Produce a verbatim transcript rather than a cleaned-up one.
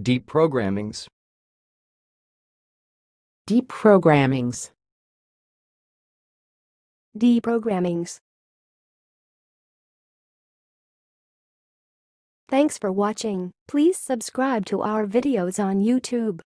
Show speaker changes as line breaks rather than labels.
Deprogrammings.
Deprogrammings.
Deprogrammings. Thanks for watching. Please subscribe to our videos on YouTube.